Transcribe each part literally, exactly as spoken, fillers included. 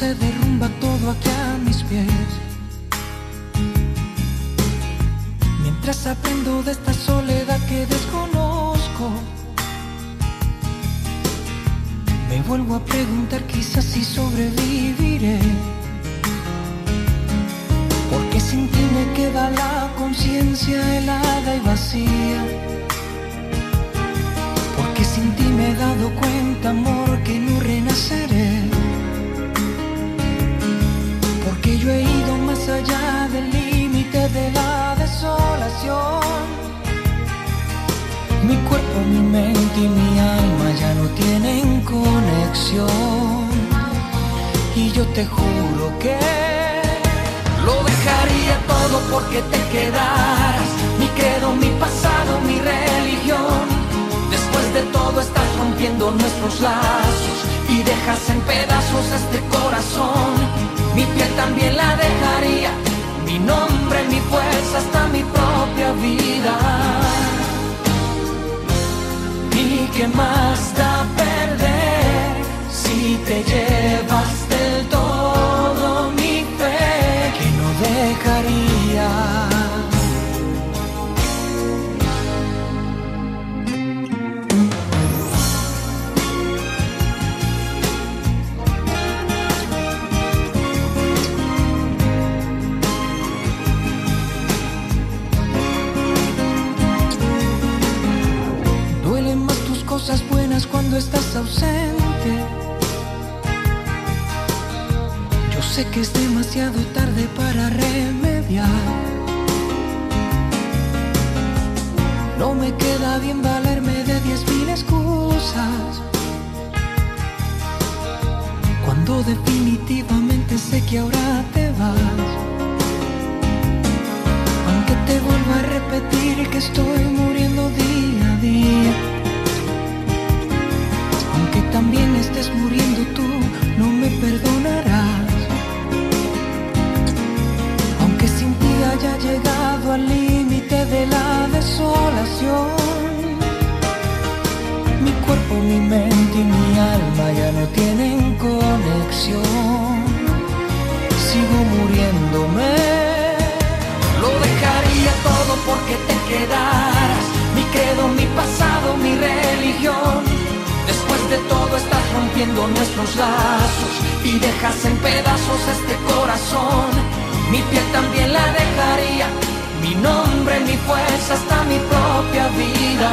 se derrumba todo aquí a mis pies. Mientras aprendo de esta soledad que desconozco, me vuelvo a preguntar quizás si sobreviviré. Porque sin ti me queda la conciencia helada y vacía. Porque sin ti me he dado cuenta, amor, que no renaceré. Porque yo he ido más allá del límite de la desolación. Mi cuerpo, mi mente y mi alma ya no tienen conexión. Y yo te juro que lo dejaría todo porque te quedaras. Mi credo, mi pasado, mi religión. Después de todo estás rompiendo nuestros lazos y dejas en pedazos este corazón. Mi piel también la dejaría, mi nombre, mi fuerza, hasta mi propia vida. ¿Y qué más da perder si te llevas del todo mi fe que no dejaría? Cosas buenas cuando estás ausente. Yo sé que es demasiado tarde para remediar. No me queda bien valerme de diez mil excusas, cuando definitivamente sé que ahora te vas. Aunque te vuelva a repetir que estoy muriendo día a día, que también estés muriendo tú, no me perdonarás. Aunque sin ti haya llegado al límite de la desolación, mi cuerpo, mi mente y mi alma ya no tienen conexión. Sigo muriéndome. Lo dejaría todo porque te quedaras. Mi credo, mi pasado, mi religión. Después de todo estás rompiendo nuestros lazos y dejas en pedazos este corazón. Mi piel también la dejaría, mi nombre, mi fuerza, hasta mi propia vida.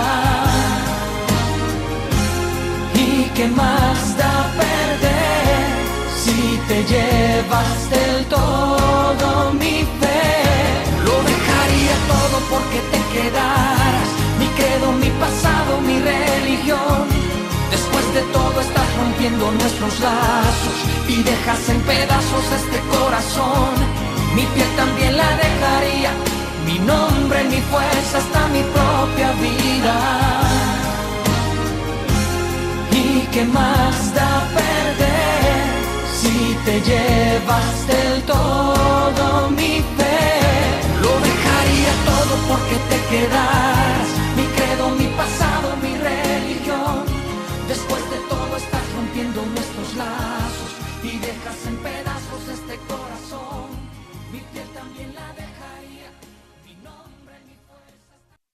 ¿Y qué más da perder si te llevas del todo mi fe? Lo dejaría todo porque te quedaras. Mi credo, mi pasado, mi religión. Después de todo estás rompiendo nuestros lazos y dejas en pedazos este corazón. Mi piel también la dejaría, mi nombre, mi fuerza, hasta mi propia vida. ¿Y qué más da perder si te llevas del todo mi fe? Lo dejaría todo porque te quedaras. Mi credo, mi pasado, mi religión. Después de todo estás rompiendo nuestros lazos y dejas en pedazos este corazón. Mi piel también la dejaría, mi nombre, mi fuerza.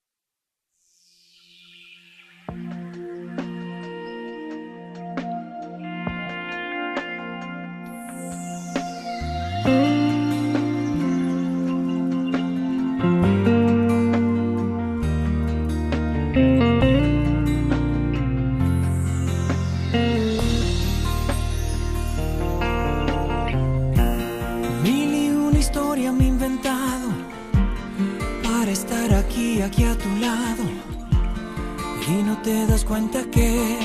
Aquí a tu lado y no te das cuenta que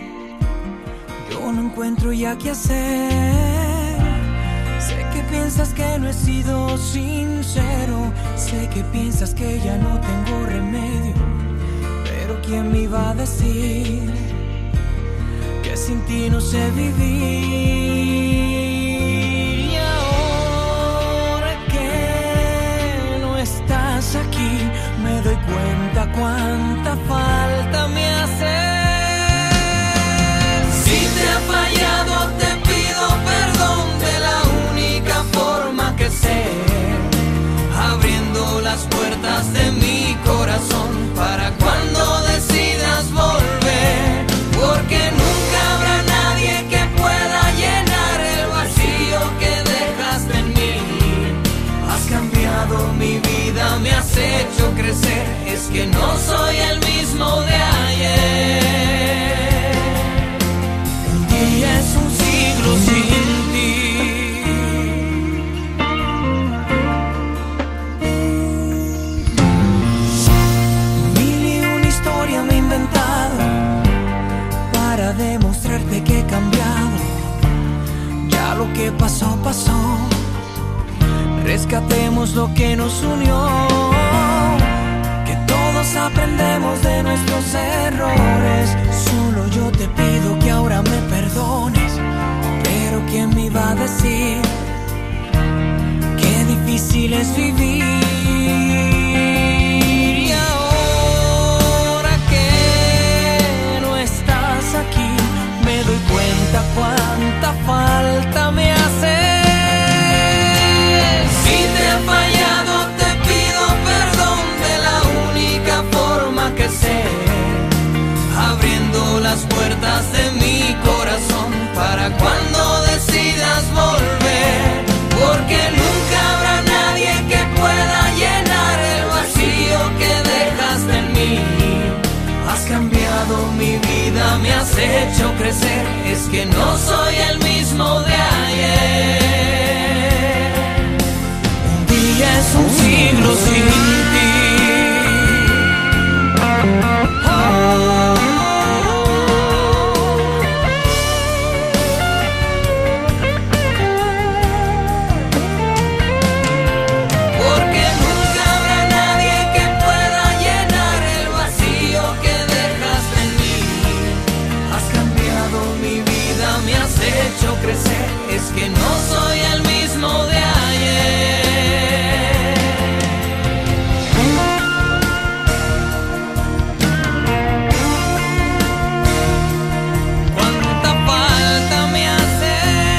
yo no encuentro ya qué hacer. Sé que piensas que no he sido sincero, sé que piensas que ya no tengo remedio, pero ¿quién me iba a decir que sin ti no sé vivir? Y ahora que no estás aquí, me doy cuenta cuánta falta me hace. Si te he fallado, te pido perdón. corazón para cuando decidas volver, porque nunca habrá nadie que pueda llenar el vacío que dejaste en mí. Has cambiado mi vida, me has hecho crecer, es que no soy el mismo de ayer. Un día es un siglo sin ti. Mil y una historia me he inventado para demostrarte que he cambiado. Ya lo que pasó, pasó. Rescatemos lo que nos unió, que todos aprendemos de nuestros errores. Solo yo te pido que ahora me perdones, pero ¿quién me iba a decir qué difícil es vivir? Y ahora que no estás aquí, me doy cuenta cuánta falta me hace. Si te he fallado, te pido perdón de la única forma que sé, abriendo las puertas de mi corazón para cuando decidas volver, porque nunca habrá nadie que pueda llenar el vacío que dejaste en mí. Has cambiado mi vida, me has hecho crecer, es que no soy el mismo de ayer. Un día es un siglo sin ti. Oh. Porque nunca habrá nadie que pueda llenar el vacío que dejaste en mí. Has cambiado mi vida, me has hecho crecer, es que no soy el mismo de ayer. Cuánta falta me hace.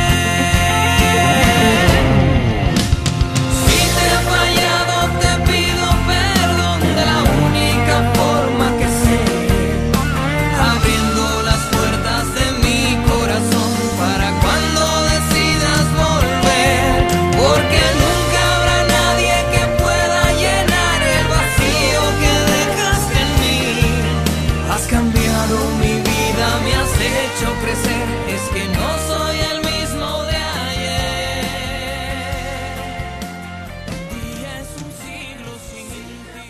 Si te he fallado, te pido perdón de la única forma que sé, abriendo las puertas de mi corazón para cuando decidas volver, porque nunca habrá nadie que pueda llenar el vacío que dejaste en mí. Has cambiado mi vida, me has hecho crecer, es que no soy el mismo de ayer. Un día es un siglo sin ti.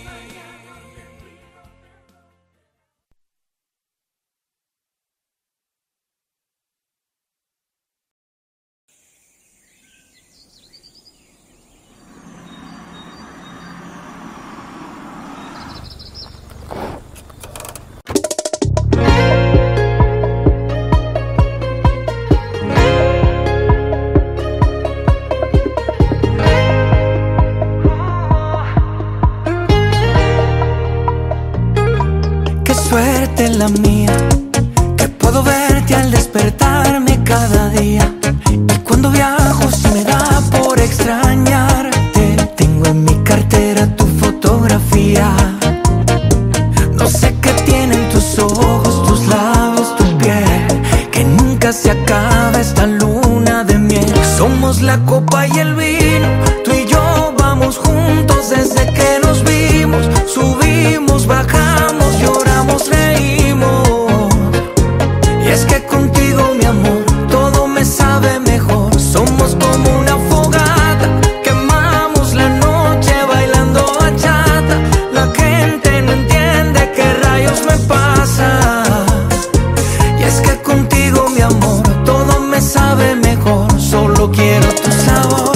Qué suerte la mía, que puedo verte al despertarme cada día. Y cuando viajo se me da por extrañarte. Tengo en mi cartera tu fotografía. No sé qué tienen tus ojos, tus labios, tu piel, que nunca se acaba esta luna de miel. Somos la copa y el vino, tú y yo vamos juntos desde que nos vimos. Subimos, bajamos, lloramos, reímos. Y es que contigo, mi amor, todo me sabe mejor. Somos como una fogata, quemamos la noche bailando bachata. La gente no entiende qué rayos me pasa. Y es que contigo, mi amor, todo me sabe mejor. Solo quiero tu sabor.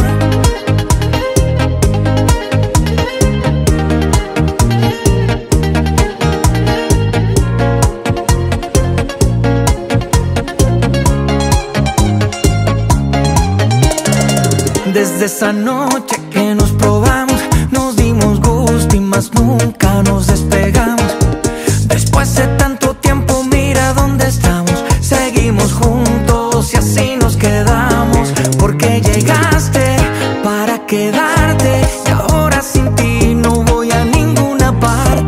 Desde esa noche que nos probamos, nos dimos gusto y más nunca nos despegamos. Después de tanto tiempo, mira dónde estamos. Seguimos juntos y así nos quedamos. Porque llegaste para quedarte y ahora sin ti no voy a ninguna parte.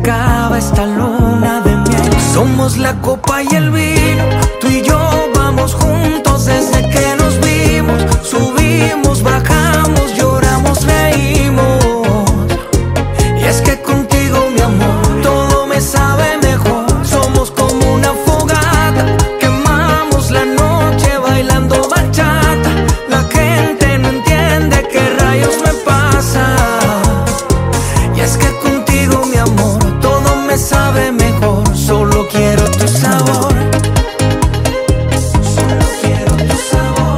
acaba esta luna de miel. Somos la copa y el vino, tú y yo vamos juntos desde que nos vimos. Subimos, bajamos, lloramos, reímos. Y es que contigo, mi amor, todo me sabe mejor. Somos como una fogata, quemamos la noche bailando bachata. La gente no entiende qué rayos me pasa. Y es que contigo, mi amor, todo me sabe mejor. Solo quiero tu sabor. Solo quiero tu sabor.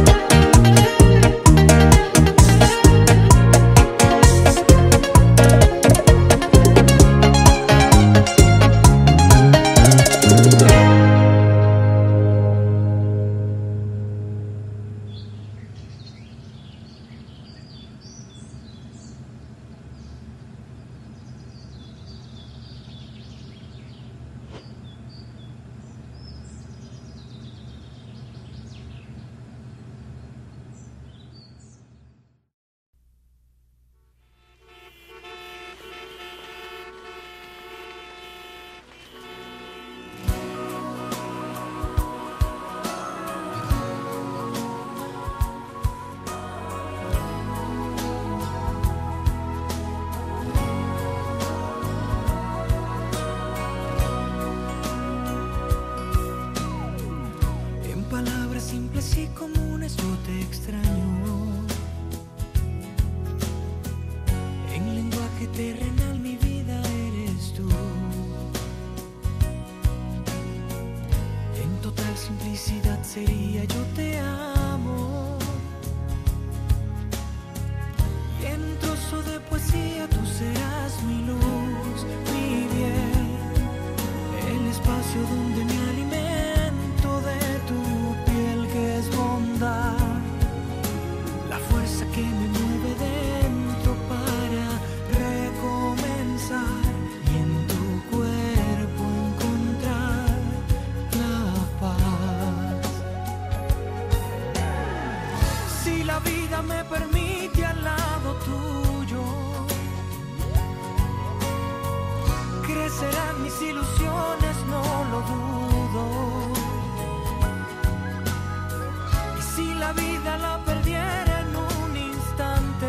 Simples y comunes yo te extraño. En lenguaje terrenal mi vida eres tú. En total simplicidad sería yo te amo. Y en un trozo de poesía tú serás mi luz, mi bien. El espacio donde me alimento de tu que es bondad, la fuerza que me mueve dentro para recomenzar y en tu cuerpo encontrar la paz. Si la vida me permite al lado tuyo, crecerán mis ilusiones, no lo dudo. Si la vida la perdiera en un instante,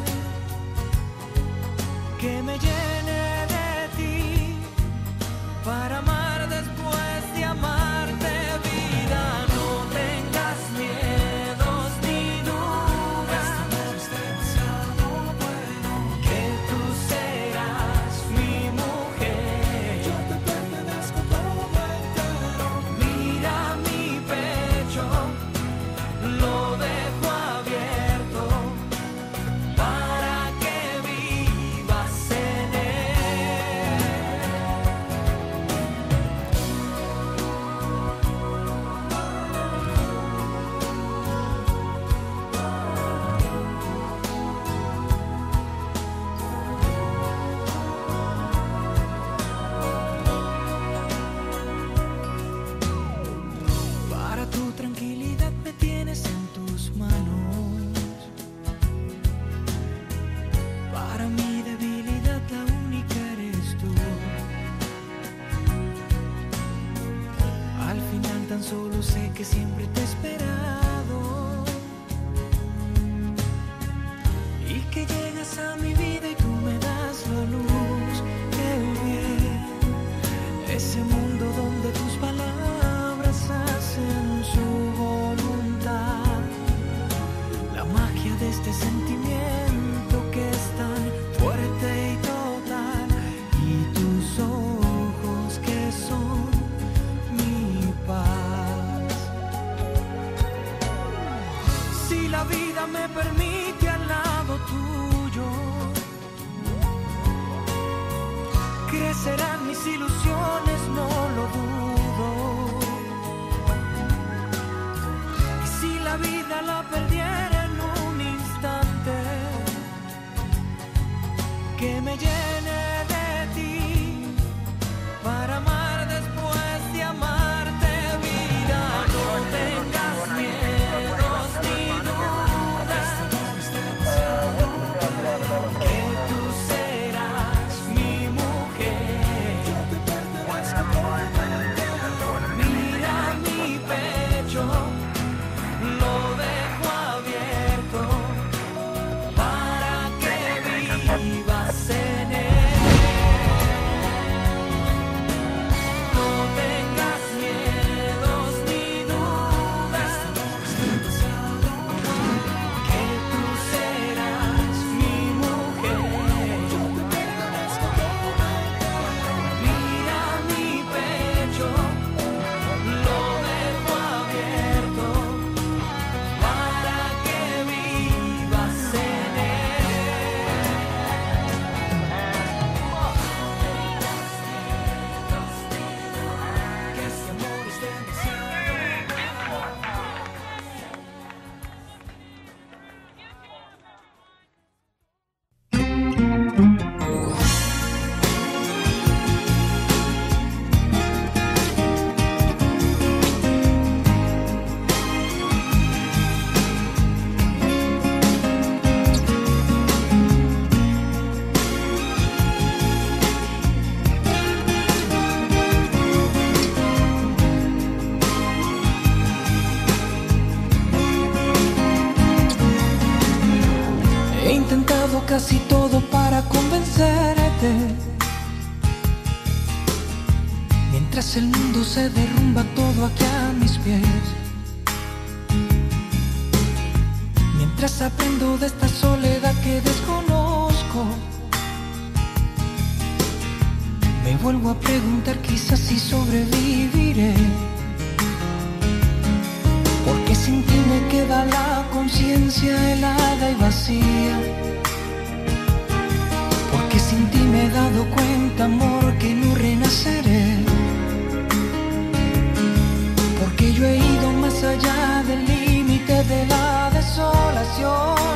que me llene de ti para amar después de amarte, vida. No tengas miedos ni dudas, que tú serás mi mujer. Yo te pertenezco todo entero. Mira mi pecho, lo dejo abierto para que vivas en él. Para tu tranquilidad me tienes en tus manos. Para mi debilidad la única eres tú. Al final tan solo sé que siempre te he esperado y que llegas a mi vida y tú me das la luz, el bien, ese mundo donde tus palabras hacen su voluntad, la magia de este sentimiento que es tan fuerte y total, y tus ojos que son mi paz. Si la vida me permite al lado tuyo, crecerán mis ilusiones, no lo dudo. Y si la vida la perdiera en un instante, que me llene de ti para amar después de amarte, vida. No tengas miedos ni dudas, que tú serás mi mujer. intentado casi todo para convencerte. Mientras el mundo se derrumba todo aquí a mis pies. Mientras aprendo de esta soledad que desconozco, me vuelvo a preguntar quizás si sobreviviré. Porque sin ti me queda la conciencia helada y vacía. Porque sin ti me he dado cuenta, amor, que no renaceré. Porque yo he ido más allá del límite de la desolación.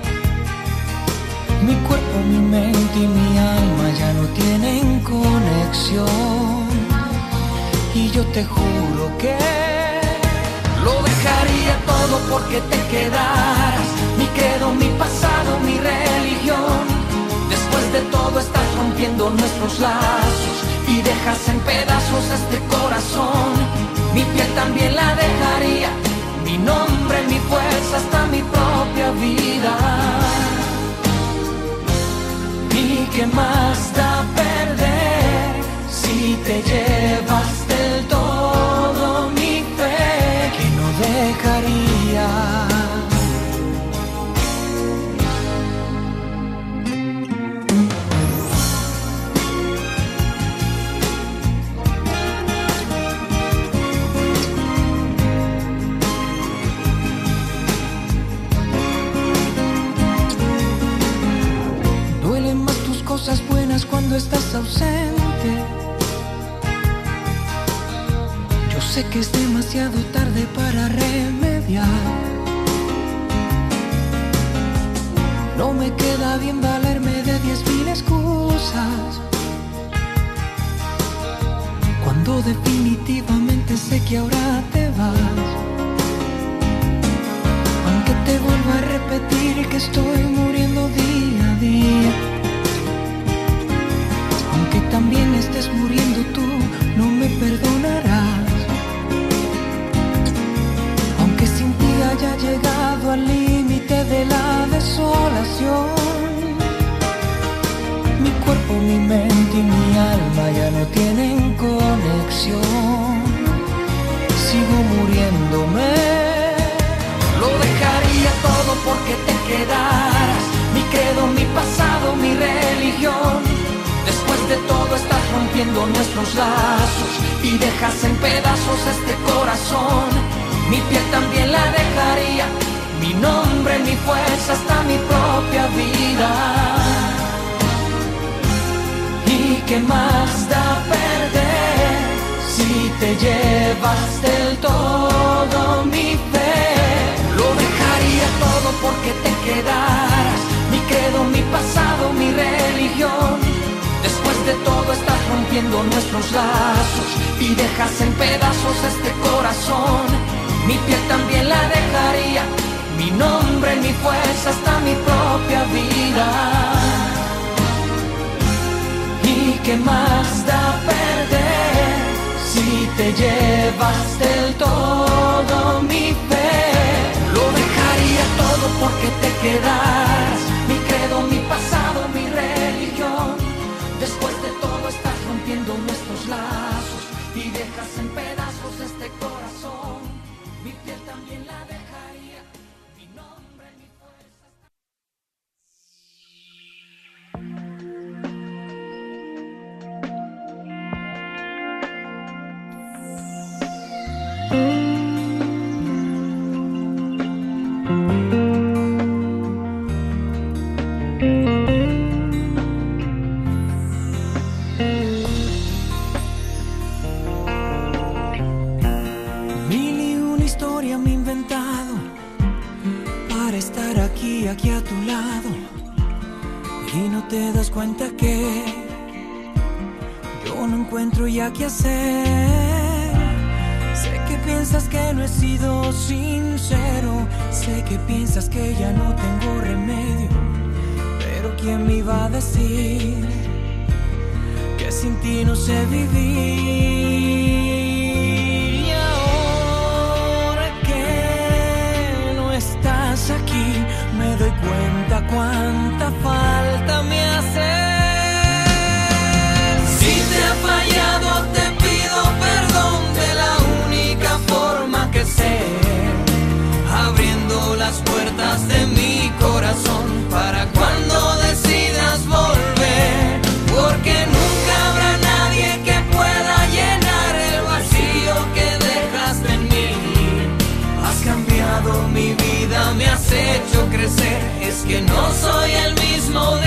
Mi cuerpo, mi mente y mi alma ya no tienen conexión. Y yo te juro que lo dejaría todo porque te quedaras. Mi credo, mi pasado, mi religión. Después de todo estás rompiendo nuestros lazos y dejas en pedazos este corazón. Mi piel también la dejaría, mi nombre, mi fuerza, hasta mi propia vida. ¿Y qué más da perder si te llevas del todo mi fe que no dejaría? Cosas buenas cuando estás ausente. Yo sé que es demasiado tarde para remediar. No me queda bien valerme de diez mil excusas, cuando definitivamente sé que ahora te vas. Aunque te vuelvo a repetir que estoy muriendo día a día. Que también estés muriendo tú, no me perdonarás. Aunque sin ti haya llegado al límite de la desolación. Mi cuerpo, mi mente y mi alma ya no tienen conexión. Sigo muriéndome. Lo dejaría todo porque te quedaras. Mi credo, mi pasado, mi religión. Después de todo estás rompiendo nuestros lazos y dejas en pedazos este corazón. Mi piel también la dejaría, mi nombre, mi fuerza, hasta mi propia vida. ¿Y qué más da perder si te llevas del todo mi fe? Lo dejaría todo porque te quedaras. Mi credo, mi pasado, mi religión. Después de todo estás rompiendo nuestros lazos y dejas en pedazos este corazón. Mi piel también la dejaría, mi nombre, mi fuerza, hasta mi propia vida. ¿Y qué más da perder si te llevas del todo mi fe? Lo dejaría todo porque te quedaras. Mi credo, mi pasado, mi religión. Después de todo estás rompiendo nuestros lazos y dejas en pedazos este corazón. Mi piel también la dejaría, mi nombre, mi fuerza. Aquí a tu lado y no te das cuenta que yo no encuentro ya qué hacer. Sé que piensas que no he sido sincero, sé que piensas que ya no tengo remedio, pero ¿quién me iba a decir que sin ti no sé vivir? Y ahora que no estás aquí, me doy cuenta cuánta falta es que no soy el mismo de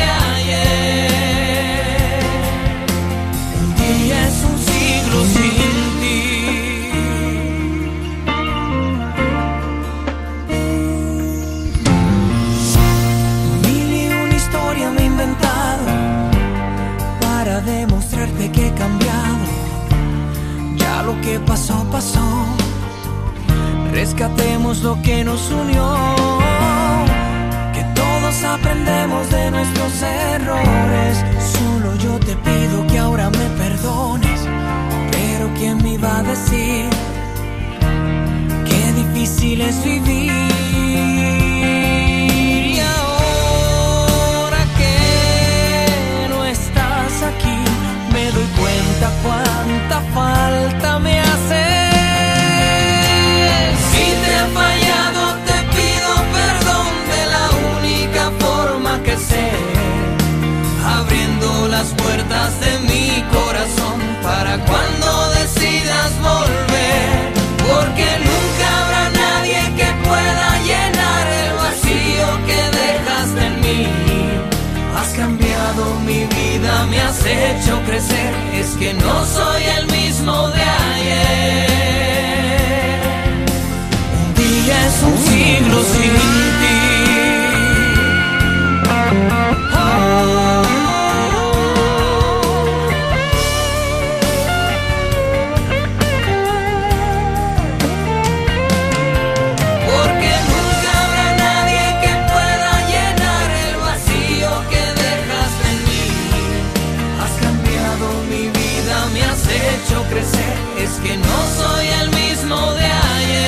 ayer. Un día es un siglo sin ti. Mil y una historia me he inventado para demostrarte que he cambiado. Ya lo que pasó, pasó. Rescatemos lo que nos unió, que todos aprendemos de nuestros errores. Solo yo te pido que ahora me perdones, pero ¿quién me iba a decir qué difícil es vivir? Y ahora que no estás aquí, me doy cuenta cuánta falta me hace. Si te he fallado, te pido perdón de la única forma que sé, abriendo las puertas de mi corazón para cuando decidas volver, porque nunca habrá nadie que pueda llenar el vacío que dejaste en mí. Has cambiado mi vida, me has hecho crecer, es que no soy el mismo de ayer. Es un siglo sin ti. Oh. Porque nunca habrá nadie que pueda llenar el vacío que dejaste en mí. Has cambiado mi vida, me has hecho crecer, es que no soy el mismo de ayer.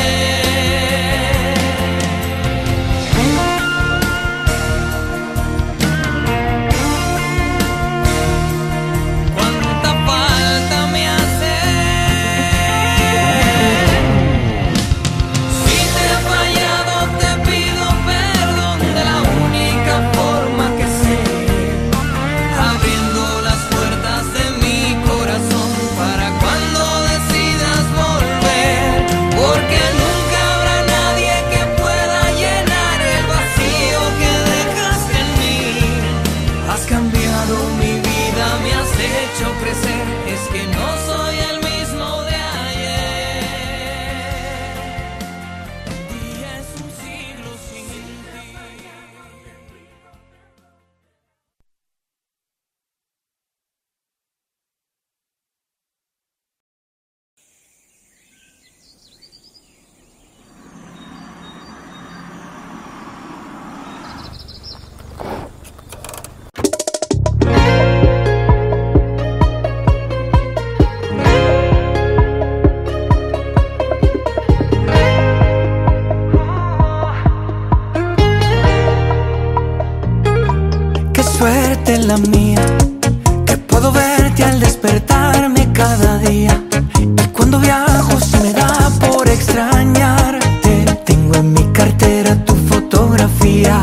Suerte la mía, que puedo verte al despertarme cada día. Y cuando viajo se me da por extrañarte. Tengo en mi cartera tu fotografía.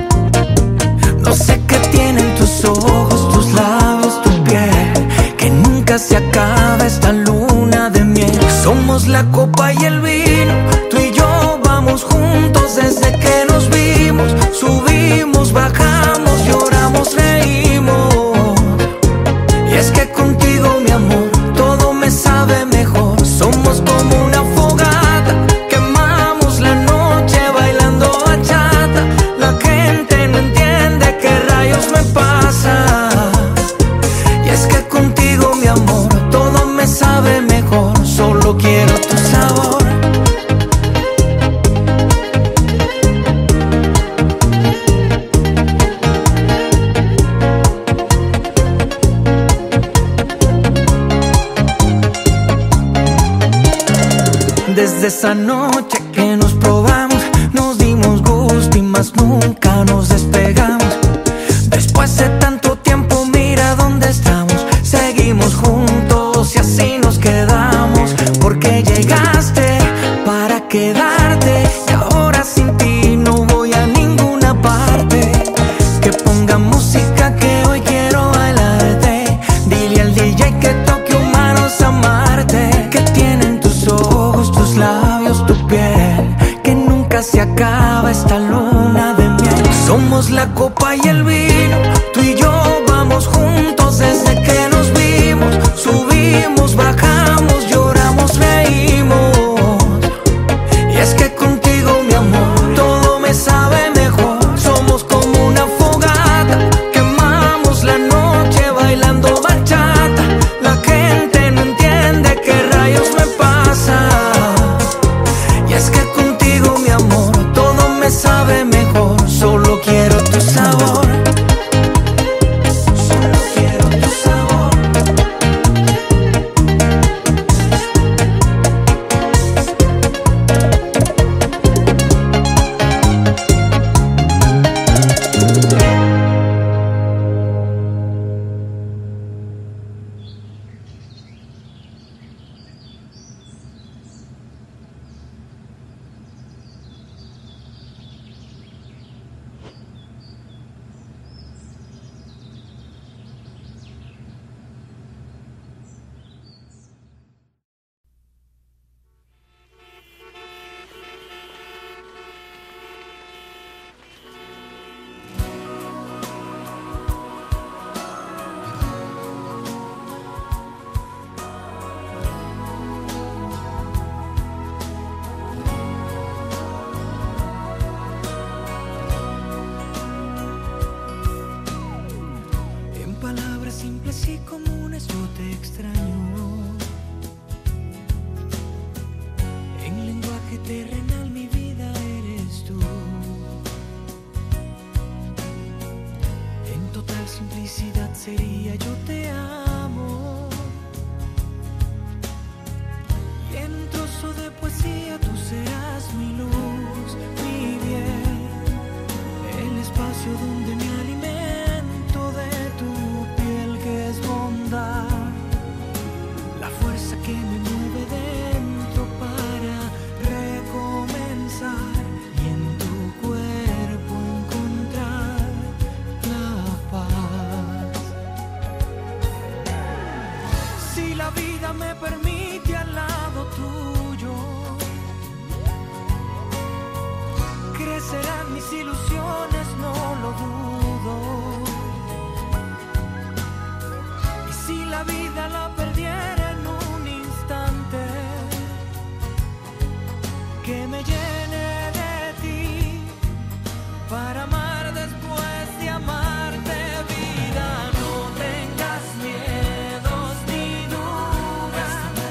No sé qué tienen tus ojos, tus labios, tu piel, que nunca se acaba esta luna de miel. Somos la copa y el vino, tú y yo vamos juntos desde que nos vimos. Subimos, bajamos, lloramos, reímos. Y es que contigo, mi amor, todo me sabe mejor. Somos como una fogata, quemamos la noche bailando bachata. La gente no entiende qué rayos me pasa. Y es que contigo, mi amor, todo me sabe mejor. Solo quiero tu sabor. Desde esa noche que nos probamos, nos dimos gusto y más nunca nos despegamos. Después de tanto tiempo, mira dónde estamos. Seguimos juntos y así nos quedamos. Porque llegaste para quedarte y ahora sin ti no voy a ninguna parte. Que ponga música que hoy quiero bailarte. Dile al D J que toque humanos amarte. Que tienen tus ojos, tus labios, tu piel, que nunca se acaba esta luna de miel. Somos la copa y el vino, tú y yo vamos juntos desde que nos vimos. Subimos, bajamos, lloramos, reímos. Y es que contigo, mi amor, todo me sabe mejor. Somos como una fogata, quemamos la noche bailando bachata. La gente no entiende qué rayos me pasa. Y es que contigo, mi amor, todo me sabe mejor. Solo quiero tu sabor. Solo quiero tu sabor. Simples y comunes yo te extraño. En lenguaje terrenal mi vida eres tú. En total simplicidad sería yo te amo. Y en un trozo de poesía tú serás mi luz, mi bien. El espacio donde me alimento de tu que es bondad, la fuerza que me mueve dentro para recomenzar y en tu cuerpo encontrar la paz. Si la vida me permite al lado tuyo, crecerán mis ilusiones, no lo dudo. Si la vida la perdiera en un instante, que me llene de ti para amar después de amarte, vida. No tengas miedos ni dudas,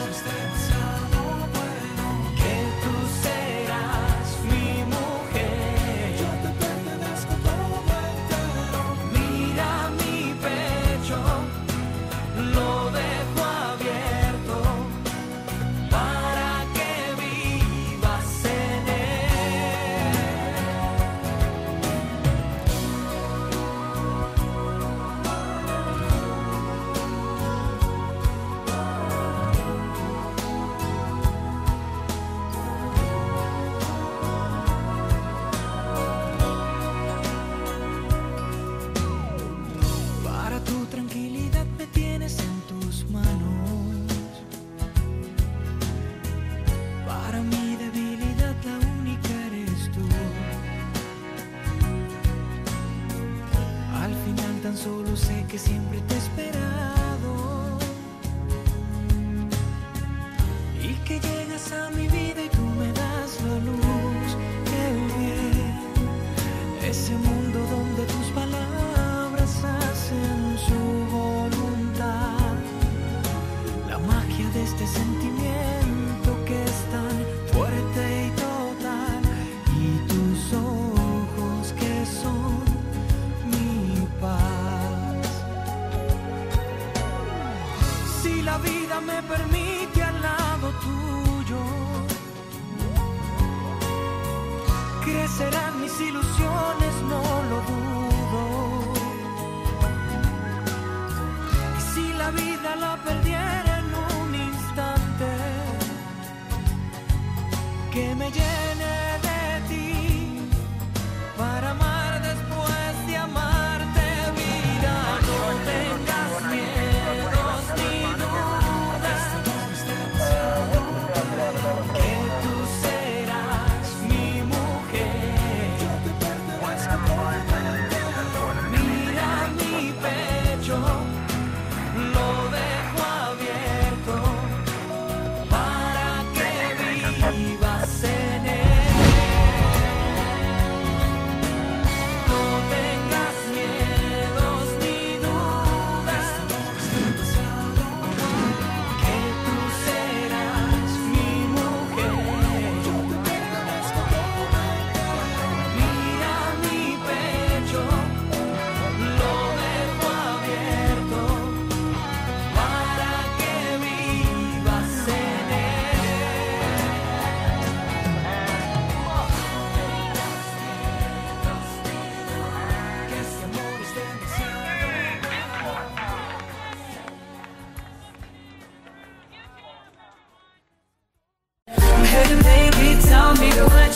que tú serás mi mujer. Yo te pertenezco todo entero. Mira mi pecho, lo dejo abierto para que vivas en él. Para tu tranquilidad me tienes en tus manos. Para mi debilidad la única eres tú. Al final tan solo sé que siempre te he esperado y que llegas a mi vida y tú me das la luz, el bien, ese mundo donde tus palabras hacen su voluntad, la magia de este sentimiento que es tan fuerte y total, y tus ojos que son mi paz. Si la vida me permite al lado tuyo, crecerán mis ilusiones, no lo dudo. Y si la vida la perdiera en un instante, que me llene de ti para amar después de amarte, vida. No tengas miedos ni dudas, que tú serás mi mujer. Yo te pertenezco.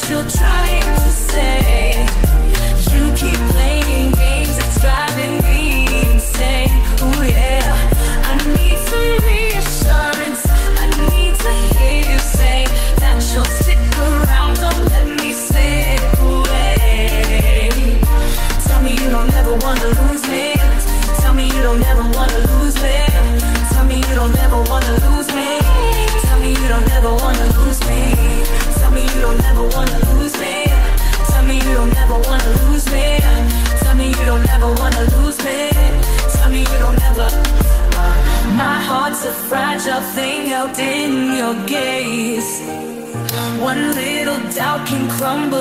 you're trying to say. You keep playing games, it's driving me insane. Oh yeah, I need some reassurance. I need to hear you say that you'll stick around, don't let me slip away. Tell me you don't ever wanna lose me. Tell me you don't ever wanna lose me. Tell me you don't ever wanna lose me. Tell me you don't ever wanna lose me. Tell me you don't ever wanna lose me. Tell me you don't ever wanna lose me. Tell me you don't ever wanna lose me. Tell me you don't ever. My heart's a fragile thing held in your gaze. One little doubt can crumble.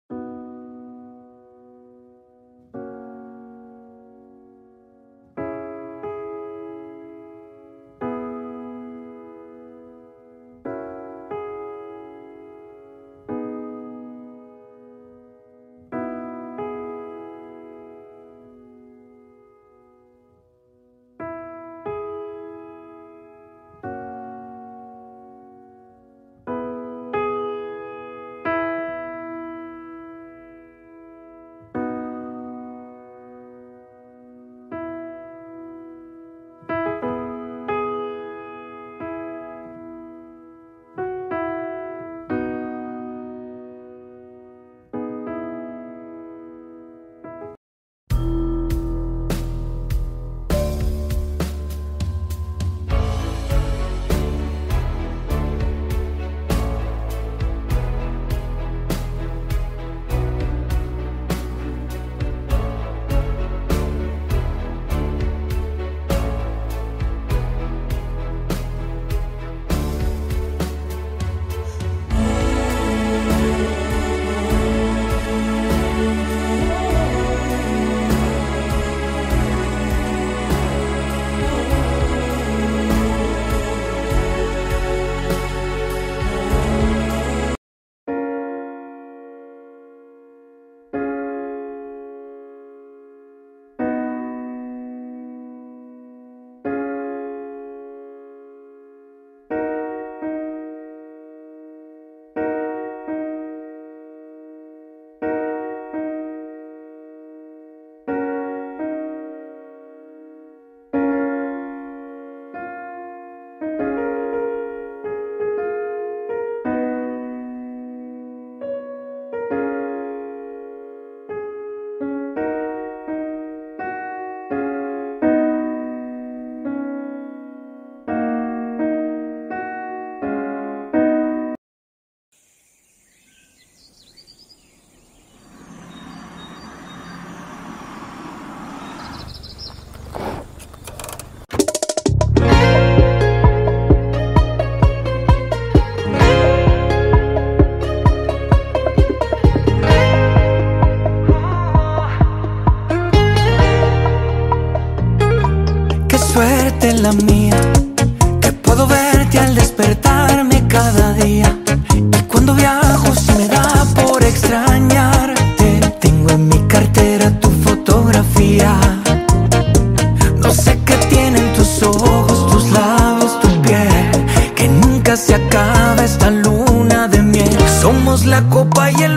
Suerte la mía, que puedo verte al despertarme cada día. Y cuando viajo se me da por extrañarte. Tengo en mi cartera tu fotografía. No sé qué tienen tus ojos, tus labios, tu piel, que nunca se acaba esta luna de miel. Somos la copa y el